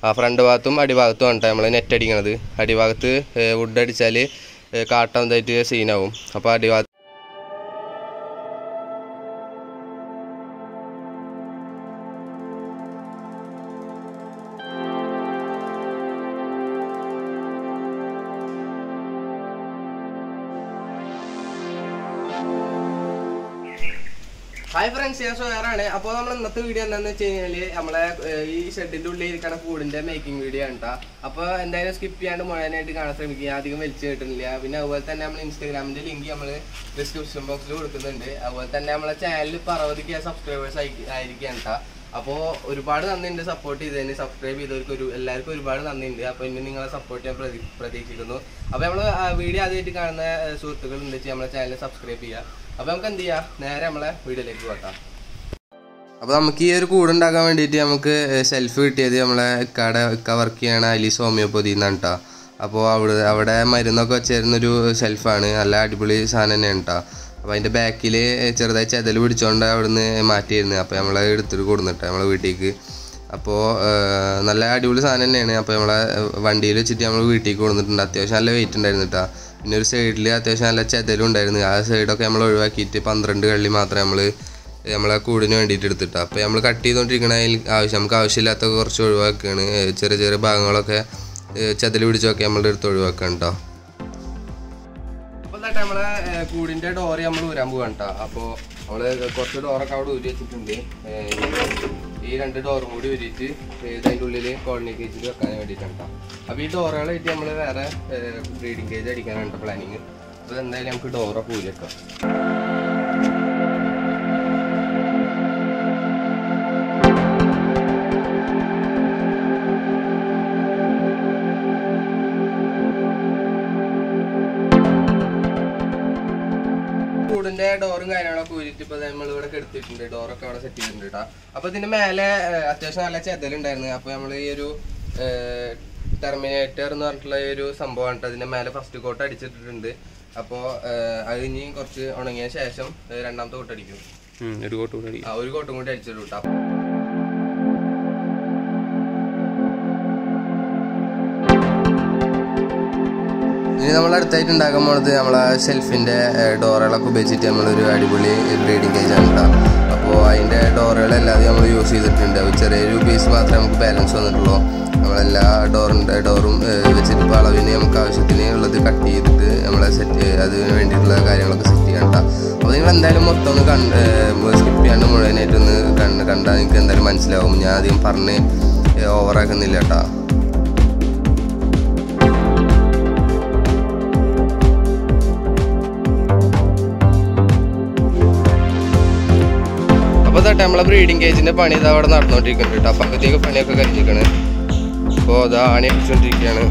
Front ഭാഗത്തും അടിഭാഗത്തും ആണ് നമ്മൾ നെറ്റ് അടിക്കണത്. അടിഭാഗത്ത് വുഡ് അടിച്ചാൽ കാട്ടാതായിട്ട് സീനാവും. അപ്പോൾ അടിഭാഗത്ത് Hi friends, I am Zuhair. അപ്പോൾ നമ്മൾ ഇന്നത്തെ വീഡിയോ എന്താണെന്ന് വെച്ച് കഴിഞ്ഞാൽ നമ്മളെ ഈ ഷെഡിൻ്റെ ഉള്ളിൽ ഇരിക്കുന്ന കൂടിൻ്റെ മേക്കിംഗ് വീഡിയോ ആണ്. അപ്പോൾ എന്തായാലും സ്കിപ്പ് ചെയ്യാണ്ട് മുഴുവനായിട്ട് കാണാൻ ശ്രമിക്കുക. അധികം വലിച്ചു കിട്ടുന്നില്ല. പിന്നെ അതുപോലെ തന്നെ നമ്മൾ ഇൻസ്റ്റാഗ്രാമിൻ്റെ ലിങ്ക് നമ്മൾ ഡിസ്ക്രിപ്ഷൻ ബോക്സിൽ കൊടുക്കുന്നുണ്ട്. അതുപോലെ തന്നെ നമ്മളെ ചാനൽ 60K സബ്സ്ക്രൈബേഴ്സ് ആയിരിക്കുകയാണ്. അപ്പോൾ ഒരുപാട് നന്ദിയുണ്ട് സപ്പോർട്ട് ചെയ്തതിന്. സബ്സ്ക്രൈബ് ചെയ്തവർക്ക് എല്ലാവർക്കും ഒരുപാട് നന്ദിയുണ്ട്. അപ്പോൾ ഇനി നിങ്ങളെ സപ്പോർട്ട് ചെയ്യാൻ പ്രതീക്ഷിക്കുന്നു. അപ്പോൾ നമ്മൾ വീഡിയോ ആദ്യമായിട്ട് കാണുന്ന സുഹൃത്തുക്കൾ എന്താ വെച്ചാൽ നമ്മളെ ചാനൽ സബ്സ്ക്രൈബ് ചെയ്യുക. അപ്പോൾ നമുക്ക് എന്ത് ചെയ്യാം, നേരെ നമ്മളെ വീഡിയോയിലേക്ക് പോകാം. അപ്പോൾ നമുക്ക് ഈ ഒരു കൂടുണ്ടാക്കാൻ വേണ്ടിയിട്ട് നമുക്ക് സെൽഫ് കിട്ടിയത് നമ്മളെ ഇക്ക വർക്ക് ചെയ്യണ അലീസ് ഹോമിയോപ്പതി എന്നാണ് കേട്ടോ. അപ്പോൾ അവിടെ മരുന്നൊക്കെ വെച്ചിരുന്നൊരു ഷെൽഫാണ്. നല്ല അടിപൊളി സാധനം തന്നെയാണ് കേട്ടോ. അപ്പോൾ അതിൻ്റെ ബാക്കിൽ ചെറുതായി ചെതൽ പിടിച്ചുകൊണ്ട് അവിടുന്ന് മാറ്റിയിരുന്നു. അപ്പോൾ നമ്മളെ എടുത്തിട്ട് കൊടുന്നിട്ട് നമ്മളെ വീട്ടിലേക്ക്. അപ്പോൾ നല്ല അടിപൊളി സാധനം തന്നെയാണ്. അപ്പോൾ നമ്മളെ വണ്ടിയിൽ വെച്ചിട്ട് നമ്മൾ വീട്ടിലേക്ക് കൊടുത്തിട്ടുണ്ട്. അത്യാവശ്യം നല്ല വെയിറ്റ് ഉണ്ടായിരുന്നു കേട്ടോ. പിന്നെ ഒരു സൈഡിൽ അത്യാവശ്യം നല്ല ചെതലും ഉണ്ടായിരുന്നു. ആ സൈഡൊക്കെ നമ്മൾ ഒഴിവാക്കിയിട്ട് 12 കള്ളി മാത്രമേ നമ്മളെ കൂടിന് വേണ്ടിയിട്ട് എടുത്തിട്ട്. അപ്പോൾ നമ്മൾ കട്ട് ചെയ്തുകൊണ്ടിരിക്കണതിൽ നമുക്ക് ആവശ്യമില്ലാത്ത കുറച്ച് ഒഴിവാക്കുകയാണ്. ചെറിയ ചെറിയ ഭാഗങ്ങളൊക്കെ ചെതൽ പിടിച്ചൊക്കെ നമ്മളുടെ അടുത്ത് ഒഴിവാക്കുകയാണ് കേട്ടോ. അപ്പോൾ എന്നിട്ട് നമ്മളെ കൂടിൻ്റെ ഡോറ് നമ്മൾ ഊരാൻ പോവാണ് കേട്ടോ. അപ്പോൾ നമ്മൾ കുറച്ച് ഡോറൊക്കെ അവിടെ ഊരി വെച്ചിട്ടുണ്ട്. ഈ 2 ഡോറും കൂടി ഊരിയിട്ട് അതിൻ്റെ ഉള്ളിൽ കോളനി കേജിൽ വെക്കാൻ വേണ്ടിയിട്ടാണ് കേട്ടോ. അപ്പോൾ ഈ ഡോറുകളായിട്ട് നമ്മൾ വേറെ ബ്രീഡിങ് കേജ് അടിക്കാനാണ് പ്ലാനിങ്. അപ്പോൾ എന്തായാലും നമുക്ക് ഡോറൊക്കെ ഊരി വെക്കാം. കൂടിൻ്റെ ഡോറും കാര്യങ്ങളൊക്കെ ഊരിയിട്ട് ഇപ്പോൾ നമ്മളിവിടെ എടുത്തിട്ടുണ്ട്. ഡോറൊക്കെ അവിടെ സെറ്റ് ചെയ്തിട്ടുണ്ട് കേട്ടോ. അപ്പോൾ ഇതിൻ്റെ മേലെ അത്യാവശ്യം നല്ല ചെതലുണ്ടായിരുന്നു. അപ്പോൾ നമ്മൾ ഈ ഒരു ടെർമിനേറ്റർ എന്ന് പറഞ്ഞിട്ടുള്ള ഒരു സംഭവമാണ് കേട്ടോ. അതിൻ്റെ മേലെ ഫസ്റ്റ് കോട്ട് അടിച്ചിട്ടുണ്ട്. അപ്പോൾ അത് ഇനി കുറച്ച് ഉണങ്ങിയ ശേഷം രണ്ടാമത്തെ കോട്ട് അടിക്കും. ഒരു കോട്ടും കൂടി അടിച്ചിട്ട് കേട്ടോ. ഇനി നമ്മൾ അടുത്തായിട്ട് ഉണ്ടാക്കാൻ പോണത് നമ്മളെ ഷെൽഫിൻ്റെ ഡോറുകളൊക്കെ ഉപയോഗിച്ചിട്ട് നമ്മളൊരു അടിപൊളി ബ്രീഡിങ് കേജാണ് കേട്ടോ. അപ്പോൾ അതിൻ്റെ ഡോറുകളെല്ലാതും നമ്മൾ യൂസ് ചെയ്തിട്ടുണ്ട്. ചെറിയൊരു പീസ് മാത്രമേ നമുക്ക് ബാലൻസ് വന്നിട്ടുള്ളൂ. നമ്മളെല്ലാ ഡോറും വെച്ചിട്ട് ഇപ്പോൾ അളവിന് നമുക്ക് ആവശ്യത്തിന് ഉള്ളത് കട്ട് ചെയ്തിട്ട് നമ്മളെ അതിന് വേണ്ടിയിട്ടുള്ള കാര്യങ്ങളൊക്കെ സെറ്റ് ചെയ്യാം കേട്ടോ. അപ്പോൾ നിങ്ങൾ എന്തായാലും മൊത്തം ഒന്ന് സ്കിപ്പ് ചെയ്യാണ്ട് മുഴുവനായിട്ടൊന്ന് കണ്ടാൽ നിങ്ങൾക്ക് എന്തായാലും മനസ്സിലാവും. ഞാൻ അധികം പറഞ്ഞ് ഓവറാക്കുന്നില്ല കേട്ടോ. അപ്പോൾ തൊട്ട് നമ്മളെ ബ്രീഡിങ് കേജിൻ്റെ പണി ഇത് അവിടെ നടന്നുകൊണ്ടിരിക്കുന്നുണ്ട് കേട്ടോ. അപ്പോൾ അപ്പത്തേക്ക് പണിയൊക്കെ കഴിഞ്ഞിരിക്കണ്. അപ്പോൾ അത് ആണി അടിച്ചുകൊണ്ടിരിക്കുകയാണ്.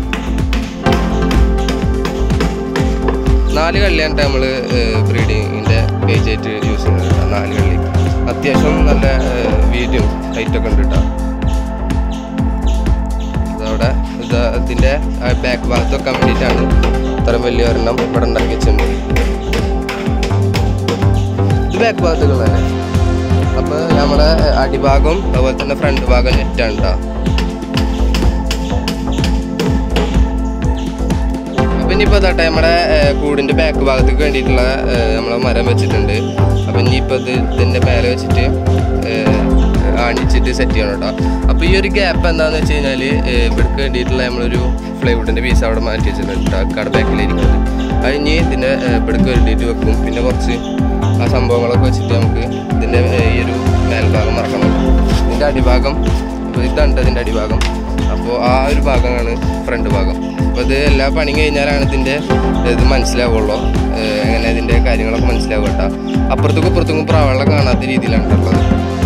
4 കള്ളിയാണ് നമ്മൾ ബ്രീഡിങ്ങിൻ്റെ കേജായിട്ട് യൂസ് ചെയ്യുന്നത് കേട്ടോ. 4 കള്ളി അത്യാവശ്യം നല്ല വീതിയും ഹൈറ്റൊക്കെ ഉണ്ട് കേട്ടോ. ഇതവിടെ ഇതിൻ്റെ ബാക്ക് ഭാഗത്ത് വെക്കാൻ വേണ്ടിയിട്ടാണ് ഇത്രയും വലിയ ഒരെണ്ണം ഇവിടെ ഉണ്ടാക്കി വെച്ചിട്ടുണ്ട്. ഇത് ബാക്ക് ഭാഗത്തുള്ളതന്നെ. അപ്പോൾ നമ്മളെ അടിഭാഗം അതുപോലെ തന്നെ ഫ്രണ്ട് ഭാഗം നെറ്റാണ് കേട്ടോ. അപ്പം ഇനിയിപ്പോൾ ഇതാട്ടെ നമ്മുടെ കൂടിൻ്റെ ബാക്ക് ഭാഗത്തേക്ക് വേണ്ടിയിട്ടുള്ള നമ്മൾ മരം വെച്ചിട്ടുണ്ട്. അപ്പം ഇനിയിപ്പോൾ ഇതിൻ്റെ മേലെ വെച്ചിട്ട് ആണിച്ചിട്ട് സെറ്റ് ചെയ്യണം കേട്ടോ. അപ്പോൾ ഈ ഒരു ഗ്യാപ്പ് എന്താണെന്ന് വെച്ച് കഴിഞ്ഞാൽ ഇവിടേക്ക് വേണ്ടിയിട്ടുള്ള നമ്മളൊരു ഫ്ലൈവുഡിൻ്റെ പീസ് അവിടെ മാറ്റി വെച്ചിട്ടുണ്ട് കേട്ടോ. കട ബാക്കിലിരിക്കുന്നത് കഴിഞ്ഞ് ഇതിൻ്റെ ഇവിടേക്ക് വേണ്ടിയിട്ട് വെക്കും. പിന്നെ കുറച്ച് ആ സംഭവങ്ങളൊക്കെ വെച്ചിട്ട് നമുക്ക് ഇതിൻ്റെ ഈ ഒരു മേൽഭാഗം മറക്കണം. ഇതിൻ്റെ അടിഭാഗം ഇതാണ് ഇതിൻ്റെ അടിഭാഗം. അപ്പോൾ ആ ഒരു ഭാഗമാണ് ഫ്രണ്ട് ഭാഗം. അപ്പോൾ ഇത് എല്ലാ പണിയും കഴിഞ്ഞാലാണ് ഇതിൻ്റെ ഇത് മനസ്സിലാവുള്ളൂ. എങ്ങനെ ഇതിൻ്റെ കാര്യങ്ങളൊക്കെ മനസ്സിലാവും കേട്ടോ. അപ്പുറത്തേക്കും ഇപ്പുറത്തേക്കും പ്രാവളെ കാണാത്ത രീതിയിലാണ് ഉള്ളത്.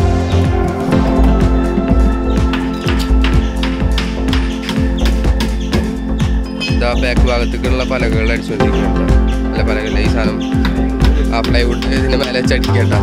ഇതാ ബാക്ക് ഭാഗത്തേക്കുള്ള പലകൾ അടിച്ചുകൊണ്ടിരിക്കുന്നുണ്ട്. അല്ല പലകളില്ല, ഈ സാധനം ആ പ്ലൈവുഡ് ഇതിൻ്റെ മേലെ ചടിക്കട്ടോ.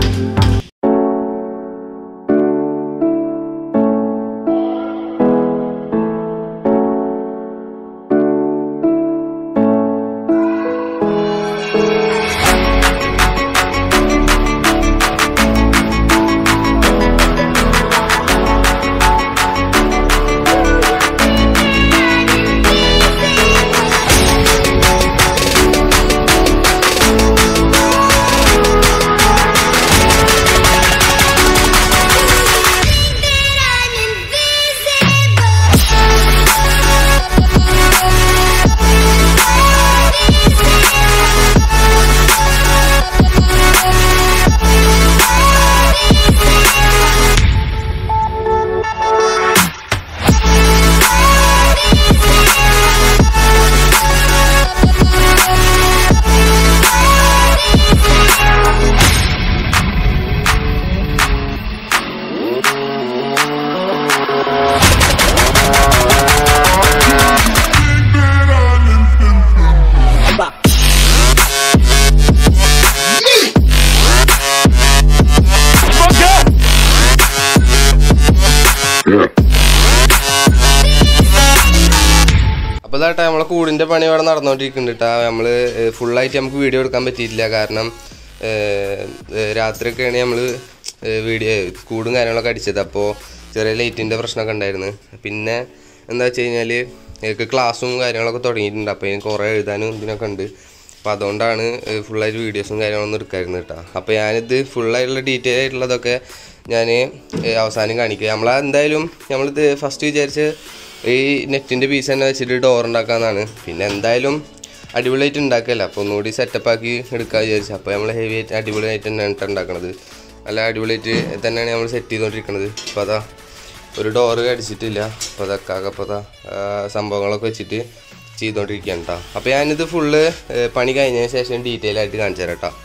അതാട്ടെ നമ്മളെ കൂടിൻ്റെ പണി ഇവിടെ നടന്നുകൊണ്ടിരിക്കുന്നുണ്ട് കേട്ടോ. നമ്മൾ ഫുള്ളായിട്ട് നമുക്ക് വീഡിയോ എടുക്കാൻ പറ്റിയിട്ടില്ല. കാരണം രാത്രിയൊക്കെയാണ് നമ്മൾ വീഡിയോ കൂടും കാര്യങ്ങളൊക്കെ അടിച്ചത്. അപ്പോൾ ചെറിയ ലൈറ്റിൻ്റെ പ്രശ്നമൊക്കെ ഉണ്ടായിരുന്നു. പിന്നെ എന്താ വെച്ച് കഴിഞ്ഞാൽ എനിക്ക് ക്ലാസ്സും കാര്യങ്ങളൊക്കെ തുടങ്ങിയിട്ടുണ്ട്. അപ്പോൾ എനിക്ക് കുറേ എഴുതാനും ഇതിനൊക്കെ ഉണ്ട്. അപ്പോൾ അതുകൊണ്ടാണ് ഫുള്ളായിട്ട് വീഡിയോസും കാര്യങ്ങളൊന്നും എടുക്കായിരുന്നു കേട്ടോ. അപ്പോൾ ഞാനിത് ഫുള്ളായിട്ടുള്ള ഡീറ്റെയിൽ ആയിട്ടുള്ളതൊക്കെ ഞാൻ അവസാനം കാണിക്കുക. എന്തായാലും നമ്മളിത് ഫസ്റ്റ് വിചാരിച്ച് ഈ നെറ്റിൻ്റെ പീസ് തന്നെ വെച്ചിട്ട് ഡോർ ഉണ്ടാക്കാമെന്നാണ്. പിന്നെ എന്തായാലും അടിപൊളിയായിട്ട് ഉണ്ടാക്കിയല്ല, അപ്പോൾ ഒന്നുകൂടി സെറ്റപ്പാക്കി എടുക്കാൻ വിചാരിച്ചു. അപ്പോൾ നമ്മൾ ഹെവി ആയിട്ട് അടിപൊളിയായിട്ട് തന്നെയാണ് ഉണ്ടാക്കണത്. നല്ല അടിപൊളിയായിട്ട് തന്നെയാണ് നമ്മൾ സെറ്റ് ചെയ്തുകൊണ്ടിരിക്കുന്നത്. അപ്പോൾ അതാ ഒരു ഡോറ് അടിച്ചിട്ടില്ല. അപ്പോൾ അതൊക്കെ അപ്പോൾ അതാ സംഭവങ്ങളൊക്കെ വെച്ചിട്ട് ചെയ്തുകൊണ്ടിരിക്കുകയാണ് കേട്ടോ. അപ്പോൾ ഞാനിത് ഫുള്ള് പണി കഴിഞ്ഞതിന് ശേഷം ഡീറ്റെയിൽ ആയിട്ട് കാണിച്ചു തരാം കേട്ടോ.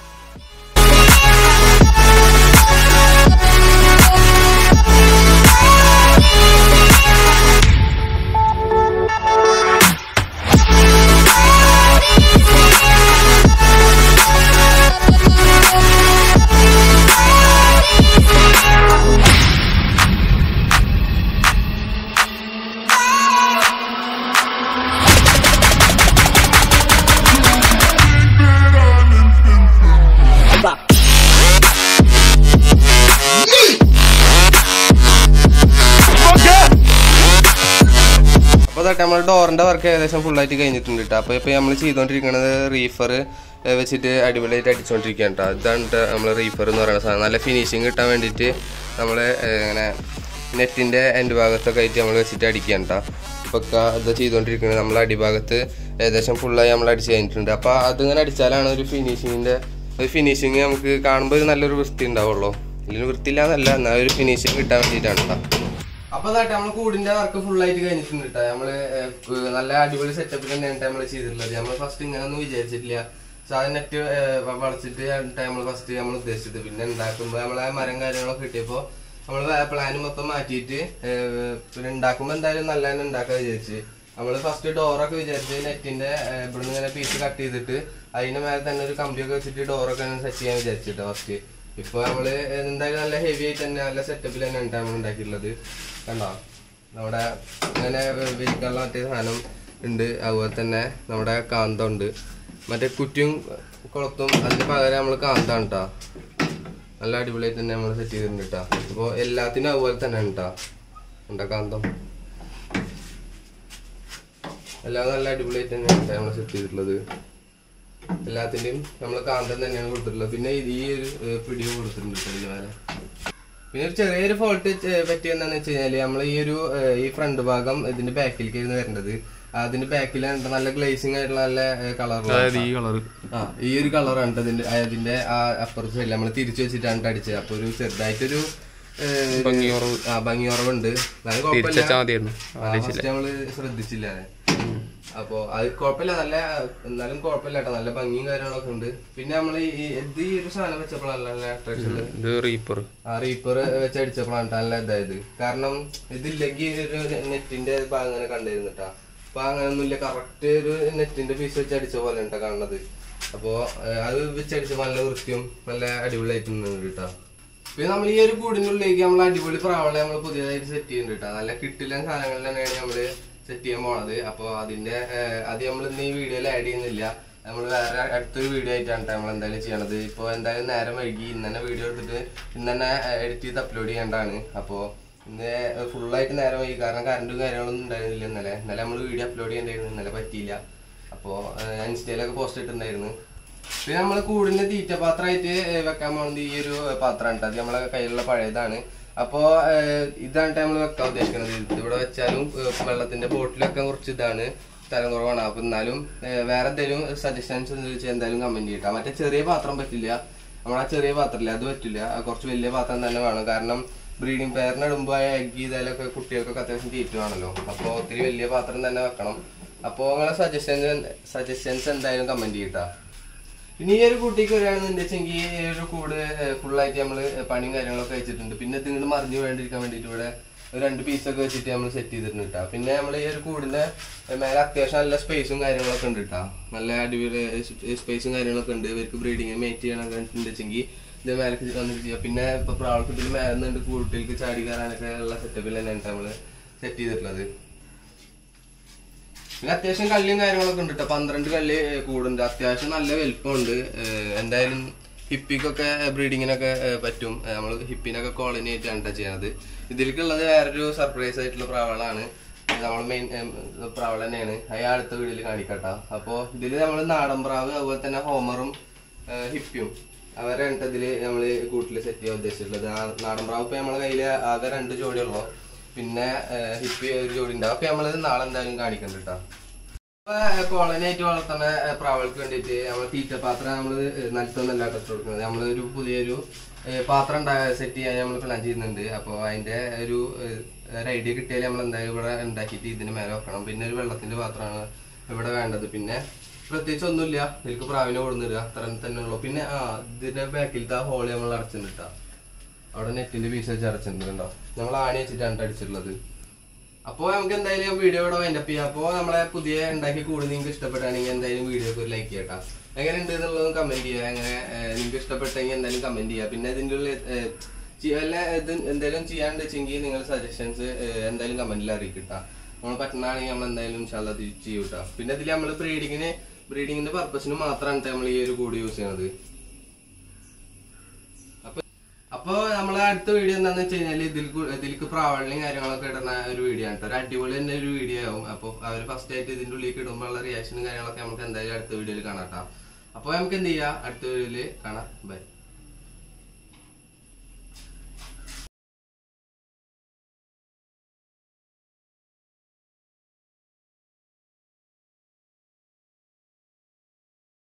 അപ്പോൾ തൊട്ട് നമ്മൾ ഡോറിൻ്റെ വർക്ക് ഏകദേശം ഫുള്ളായിട്ട് കഴിഞ്ഞിട്ടുണ്ട് കേട്ടോ. അപ്പോൾ ഇപ്പോൾ നമ്മൾ ചെയ്തുകൊണ്ടിരിക്കുന്നത് റീഫർ വെച്ചിട്ട് അടിപൊളിയായിട്ട് അടിച്ചുകൊണ്ടിരിക്കുകയാണ് കേട്ടോ. ഇതാണ് നമ്മൾ റീഫർ എന്ന് പറയുന്ന സാധനം. നല്ല ഫിനിഷിങ് കിട്ടാൻ വേണ്ടിയിട്ട് നമ്മൾ ഇങ്ങനെ നെറ്റിൻ്റെ എൻഡ് ഭാഗത്തൊക്കെ ആയിട്ട് നമ്മൾ വെച്ചിട്ട് അടിക്കുകയാണ് കേട്ടോ. ഇപ്പോൾ ഇത് ചെയ്തുകൊണ്ടിരിക്കുന്നത് നമ്മൾ അടിഭാഗത്ത് ഏകദേശം ഫുള്ളായി നമ്മൾ അടിച്ച് കഴിഞ്ഞിട്ടുണ്ട്. അപ്പോൾ അതിങ്ങനെ അടിച്ചാലാണ് ഒരു ഫിനിഷിങ് നമുക്ക് കാണുമ്പോൾ ഒരു നല്ലൊരു വൃത്തി ഉണ്ടാവുള്ളൂ. ഇതിന് വൃത്തിയില്ല എന്നല്ല, എന്നാൽ ഒരു ഫിനിഷിങ് കിട്ടാൻ വേണ്ടിയിട്ടാണ് കേട്ടോ. അപ്പോൾ അതായിട്ട് നമ്മൾ കൂടിൻ്റെ വർക്ക് ഫുള്ളായിട്ട് കഴിഞ്ഞിട്ടുണ്ട് കേട്ടോ. നമ്മൾ നല്ല അടിപൊളി സെറ്റപ്പിൽ തന്നെയാണ് നമ്മൾ ചെയ്തിട്ടുള്ളത്. നമ്മൾ ഫസ്റ്റ് ഇങ്ങനെയൊന്നും വിചാരിച്ചിട്ടില്ല. സാധനം നെറ്റ് വളച്ചിട്ട് നമ്മൾ ഫസ്റ്റ് നമ്മൾ ഉദ്ദേശിച്ചത്. പിന്നെ ഉണ്ടാക്കുമ്പോൾ നമ്മളെ മരം കാര്യങ്ങളൊക്കെ കിട്ടിയപ്പോൾ നമ്മൾ പ്ലാൻ മൊത്തം മാറ്റിയിട്ട് പിന്നെ ഉണ്ടാക്കുമ്പോൾ എന്തായാലും നല്ല തന്നെ ഉണ്ടാക്കാൻ വിചാരിച്ച്. നമ്മൾ ഫസ്റ്റ് ഡോറൊക്കെ വിചാരിച്ച് നെറ്റിൻ്റെ ഇവിടുന്ന് ഇങ്ങനെ പീസ് കട്ട് ചെയ്തിട്ട് അതിൻ്റെ മേലെ തന്നെ ഒരു കമ്പിയൊക്കെ വെച്ചിട്ട് ഡോറൊക്കെ സെറ്റ് ചെയ്യാൻ വിചാരിച്ചിട്ട് ഫസ്റ്റ്. ഇപ്പോൾ നമ്മൾ എന്തായാലും നല്ല ഹെവി ആയിട്ട് തന്നെ നല്ല സെറ്റപ്പിൽ തന്നെയാണ് നമ്മൾ ഉണ്ടാക്കിയിട്ടുള്ളത്. കണ്ടോ, നമ്മുടെ അങ്ങനെ വലിക്കാനുള്ള മറ്റേ സാധനം ഉണ്ട്. അതുപോലെ തന്നെ നമ്മുടെ കാന്തം ഉണ്ട്. മറ്റേ കുറ്റിയും കുളത്തും അതിന് പകരം നമ്മൾ കാന്താണ് കേട്ടോ. നല്ല അടിപൊളിയായിട്ട് തന്നെ നമ്മൾ സെറ്റ് ചെയ്തിട്ടുണ്ട് കേട്ടോ. ഇപ്പോൾ എല്ലാത്തിനും അതുപോലെ തന്നെയാണ് കേട്ടോ. എന്താ കാന്തം എല്ലാം നല്ല അടിപൊളിയായിട്ട് തന്നെയാണ് നമ്മൾ സെറ്റ് ചെയ്തിട്ടുള്ളത്. എല്ലാത്തിൻ്റെയും നമ്മൾ കാന്തം തന്നെയാണ് കൊടുത്തിട്ടുള്ളത്. പിന്നെ ഈ ഒരു പിടിയും കൊടുത്തിട്ടുണ്ട് ഇതിന് മേലെ. പിന്നെ ഒരു ചെറിയൊരു ഫോൾട്ട് പറ്റിയെന്താണെന്ന് വെച്ച് കഴിഞ്ഞാൽ നമ്മൾ ഈ ഫ്രണ്ട് ഭാഗം ഇതിന്റെ ബാക്കിലേക്കായിരുന്നു വരേണ്ടത്. അതിന്റെ ബാക്കിലാണ് നല്ല ഗ്ലേസിംഗ് ആയിട്ടുള്ള നല്ല കളർ. ഈ ഒരു കളറാണ് അതിന്റെ അപ്പുറത്ത് സൈഡിൽ നമ്മൾ തിരിച്ചു വെച്ചിട്ടാണ് അടിച്ചത്. അപ്പൊ ഒരു ചെറുതായിട്ടൊരു ഭംഗി കുറവുണ്ട്. നമ്മള് ശ്രദ്ധിച്ചില്ല. അപ്പൊ അത് കുഴപ്പമില്ല, എന്നാലും കുഴപ്പമില്ല കേട്ടോ. നല്ല ഭംഗിയും കാര്യങ്ങളൊക്കെ ഉണ്ട്. പിന്നെ നമ്മള് ഈ ഒരു സാധനം വെച്ചപ്പോഴാണ് റീപ്പർ വെച്ച് അടിച്ചപ്പോഴാണ് നല്ല ഇതായത്. കാരണം ഇതില്ലെങ്കിൽ ഒരു നെറ്റിന്റെ ഭാഗം അങ്ങനെ കണ്ടിരുന്നിട്ടാ. അപ്പൊ അങ്ങനെയൊന്നുമില്ല, കറക്റ്റ് ഒരു നെറ്റിന്റെ പീസ് വെച്ച് അടിച്ച പോലെ ഉണ്ടാ കാണുന്നത്. അപ്പൊ അത് വെച്ചടിച്ചപ്പോ നല്ല വൃത്തിയും നല്ല അടിപൊളിയായിട്ടുണ്ട് കേട്ടോ. പിന്നെ നമ്മൾ ഈ ഒരു കൂടിന്റെ ഉള്ളിലേക്ക് നമ്മൾ അടിപൊളി പ്രാവളെ നമ്മൾ പുതിയതായിട്ട് സെറ്റ് ചെയ്യുന്നുണ്ട് കേട്ടോ. നല്ല കിട്ടില്ല സാധനങ്ങൾ തന്നെയാണ് നമ്മള് സെറ്റ് ചെയ്യാൻ പോണത്. അപ്പോൾ അത് നമ്മൾ ഇന്ന് ഈ വീഡിയോയിൽ ആഡ് ചെയ്യുന്നില്ല. നമ്മൾ വേറെ അടുത്തൊരു വീഡിയോ ആയിട്ടാണ് നമ്മൾ എന്തായാലും ചെയ്യണത്. ഇപ്പോൾ എന്തായാലും നേരം വൈകി ഇന്ന് തന്നെ വീഡിയോ എടുത്തിട്ട് ഇന്ന് തന്നെ എഡിറ്റ് ചെയ്ത് അപ്ലോഡ് ചെയ്യേണ്ടതാണ്. അപ്പോൾ ഇന്ന് ഫുള്ളായിട്ട് നേരം വൈകി, കാരണം കറണ്ടും കാര്യങ്ങളൊന്നും ഉണ്ടായിരുന്നില്ല ഇന്നലെ നമ്മൾ വീഡിയോ അപ്ലോഡ് ചെയ്യേണ്ടായിരുന്നു. ഇന്നലെ പറ്റിയില്ല. അപ്പോൾ ഞാൻ ഇൻസ്റ്റയിലൊക്കെ പോസ്റ്റ് ഇട്ടിട്ടുണ്ടായിരുന്നു. പിന്നെ നമ്മൾ കൂടിൻ്റെ തീറ്റ പാത്രമായിട്ട് വെക്കാൻ പോകുന്നത് ഈ ഒരു പാത്രമാണ് കേട്ടോ. അത് നമ്മളെ കയ്യിലുള്ള പഴയതാണ്. അപ്പോൾ ഇതാണ് നമ്മൾ വെക്കാൻ ഉദ്ദേശിക്കുന്നത്. ഇവിടെ വെച്ചാലും വെള്ളത്തിന്റെ ബോട്ടിലൊക്കെ കുറച്ച് ഇതാണ്, സ്ഥലം കുറവാണ്. അപ്പൊ എന്നാലും വേറെ എന്തെങ്കിലും സജഷൻസ് ചോദിച്ചാൽ എന്തായാലും കമന്റ് ചെയ്യട്ടാ. മറ്റേ ചെറിയ പാത്രം പറ്റില്ല, നമ്മളാ ചെറിയ പാത്രമില്ല അത് പറ്റില്ല. കുറച്ച് വലിയ പാത്രം തന്നെ വേണം. കാരണം ബ്രീഡിംഗ് പെയറിന് ഇടുമ്പോൾ എഗ് ചെയ്താലൊക്കെ കുട്ടികൾക്കൊക്കെ അത്യാവശ്യം തീറ്റുവാണല്ലോ. അപ്പോൾ ഒത്തിരി വലിയ പാത്രം തന്നെ വെക്കണം. അപ്പോൾ നിങ്ങളെ സജഷൻസ് എന്തായാലും കമന്റ് ചെയ്യട്ടാ. ഇനി ഈ ഒരു കുട്ടിക്ക് വരികയാണെന്ന് വെച്ചെങ്കിൽ ഈ ഒരു കൂട് ഫുള്ളായിട്ട് നമ്മൾ പണിയും കാര്യങ്ങളൊക്കെ വെച്ചിട്ടുണ്ട്. പിന്നെ ഇതിങ്ങോട്ട് മറിഞ്ഞു വേണ്ടിയിരിക്കാൻ വേണ്ടിയിട്ട് ഇവിടെ ഒരു 2 പീസൊക്കെ വെച്ചിട്ട് നമ്മൾ സെറ്റ് ചെയ്തിട്ടുണ്ട് കേട്ടോ. പിന്നെ നമ്മൾ ഈ ഒരു കൂടിന്റെ മേലെ അത്യാവശ്യം നല്ല സ്പേസും കാര്യങ്ങളൊക്കെ ഉണ്ട് കേട്ടോ. നല്ല അടിപൊളി സ്പേസും കാര്യങ്ങളൊക്കെ ഉണ്ട്. ഇവർക്ക് ബ്രീഡിങ് മേറ്റ് ചെയ്യണമൊക്കെ വെച്ചെങ്കിൽ ഇത് മേലേക്ക് വന്നിട്ട് ചെയ്യാം. പിന്നെ ഇപ്പൊ പ്രാവൾക്കുട്ടിൽ മേലെ നിന്നുണ്ട് കൂട്ടിലേക്ക് ചാടി കയറാനൊക്കെ ഉള്ള സെറ്റപ്പിൽ തന്നെയാണ് നമ്മൾ സെറ്റ് ചെയ്തിട്ടുള്ളത്. പിന്നെ നമ്മൾ ഈ ഒരു കൂടിന്റെ മേലെ അത്യാവശ്യം നല്ല സ്പേസും കാര്യങ്ങളൊക്കെ ഉണ്ട്. ഇവർക്ക് ബ്രീഡിങ് മേറ്റ് ചെയ്യണമൊക്കെ വെച്ചെങ്കിൽ ഇത് മേലേക്ക് വന്നിട്ട് ചെയ്യാം. പിന്നെ ഇപ്പൊ പ്രാവൾക്കുട്ടിൽ മേലെ നിന്നുണ്ട് കൂട്ടിലേക്ക് ചാടി കയറാനൊക്കെ ഉള്ള സെറ്റപ്പിൽ തന്നെയാണ് നമ്മൾ സെറ്റ് ചെയ്തിട്ടുള്ളത്. പിന്നെ അത്യാവശ്യം കള്ളിയും കാര്യങ്ങളൊക്കെ ഉണ്ട് കേട്ടോ. 12 കള്ളി കൂടുണ്ട്. അത്യാവശ്യം നല്ല വലുപ്പമുണ്ട്. എന്തായാലും ഹിപ്പിക്കൊക്കെ ബ്രീഡിങ്ങിനൊക്കെ പറ്റും. നമ്മൾ ഹിപ്പിനൊക്കെ കോളനി ആയിട്ടാണ് ചെയ്യണത്. ഇതിലേക്കുള്ളത് വേറൊരു സർപ്രൈസ് ആയിട്ടുള്ള പ്രാവളാണ്. നമ്മൾ മെയിൻ പ്രാവൾ തന്നെയാണ്. അയാൾ അടുത്ത വീഡിയോയിൽ കാണിക്കട്ടോ. അപ്പോൾ ഇതിൽ നമ്മൾ നാടൻ പ്രാവ് അതുപോലെ തന്നെ ഹോമറും ഹിപ്പിയും അവരാണ് ഇതില് നമ്മള് കൂട്ടില് സെറ്റ് ചെയ്യാൻ ഉദ്ദേശിച്ചിട്ടുള്ളത്. നാടൻ പ്രാവ് ഇപ്പൊ നമ്മളെ കയ്യില് ആകെ 2 ജോഡിയുള്ളൂ. പിന്നെ ഹിപ്പി ഒരു ജോഡി ഉണ്ടാവും. അപ്പൊ നമ്മളത് നാളെ എന്തായാലും കാണിക്കണ്ട കേട്ടോ. കോളനി ആയിട്ട് വളർത്തുന്ന പ്രാവൾക്ക് വേണ്ടിയിട്ട് നമ്മൾ തീറ്റപാത്രം നമ്മള് നിലത്തൊന്നല്ല ഇട്ട് കൊടുക്കുന്നത്. നമ്മളൊരു പുതിയൊരു പാത്രം സെറ്റ് ചെയ്യാൻ നമ്മൾ പ്ലാൻ ചെയ്യുന്നുണ്ട്. അപ്പോൾ അതിന്റെ ഒരു ഐഡിയ കിട്ടിയാൽ നമ്മൾ എന്തായാലും ഇവിടെ ഉണ്ടാക്കിയിട്ട് ഇതിന് മേലെ വെക്കണം. പിന്നെ ഒരു വെള്ളത്തിന്റെ പാത്രമാണ് ഇവിടെ വേണ്ടത്. പിന്നെ പ്രത്യേകിച്ച് ഒന്നുമില്ല, ഇതിലേക്ക് പ്രാവിനെ കൊടുന്നിടുക, അത്ര തന്നെ ഉള്ളു. പിന്നെ ഇതിന്റെ ബാക്കിലത്തെ ഹോള് നമ്മൾ അടച്ചിട്ടാ, അവിടെ നെറ്റിന്റെ പീസ് വെച്ച് അടച്ചിട്ടുണ്ടോ. നമ്മൾ ആണി വെച്ചിട്ടാണ് അടിച്ചിട്ടുള്ളത്. അപ്പോൾ നമുക്ക് എന്തായാലും വീഡിയോ ഇവിടെ വൈൻഡപ്പ് ചെയ്യാം. അപ്പോൾ നമ്മളെ പുതിയ ഉണ്ടാക്കി കൂടുതൽ നിങ്ങൾക്ക് ഇഷ്ടപ്പെട്ടാണെങ്കിൽ എന്തായാലും വീഡിയോക്ക് ഒരു ലൈക്ക് ചെയ്യട്ടാ. എങ്ങനെ ഉണ്ട് എന്നുള്ളത് കമന്റ് ചെയ്യുക. അങ്ങനെ നിങ്ങൾക്ക് ഇഷ്ടപ്പെട്ടെങ്കിൽ എന്തായാലും കമന്റ് ചെയ്യുക. പിന്നെ ഇതിൻ്റെ ഉള്ളിൽ ഇത് എന്തെങ്കിലും ചെയ്യാണ്ട് വെച്ചെങ്കിൽ നിങ്ങൾ സജഷൻസ് എന്തായാലും കമന്റിൽ അറിയിക്കട്ടാ. നമ്മൾ പറ്റുന്നതാണെങ്കിൽ നമ്മൾ എന്തായാലും ഇൻഷാല്ലാ ചെയ്യും കേട്ടോ. പിന്നെ ഇതിൽ നമ്മൾ ബ്രീഡിങ്ങിന്റെ പർപ്പസിന് മാത്രമാണ് നമ്മൾ ഈ ഒരു കൂട് യൂസ് ചെയ്യുന്നത്. അപ്പൊ നമ്മളെ അടുത്ത വീഡിയോ എന്താന്ന് വെച്ച് കഴിഞ്ഞാൽ ഇതിലേക്ക് പ്രാവളിയും കാര്യങ്ങളൊക്കെ ഇടുന്ന ഒരു വീഡിയോ ആണ് കേട്ടോ. ഒരു അടിപൊളി തന്നെ ഒരു വീഡിയോ ആവും. അപ്പൊ അവർ ഫസ്റ്റ് ആയിട്ട് ഇതിന്റെ ഉള്ളിലേക്ക് ഇടുമ്പോഴുള്ള റിയാക്ഷനും കാര്യങ്ങളൊക്കെ നമുക്ക് എന്തായാലും അടുത്ത വീഡിയോയിൽ കാണാം കേട്ടോ. അപ്പൊ നമുക്ക് എന്ത് ചെയ്യാം, അടുത്ത വീഡിയോയിൽ കാണാം. ബൈ.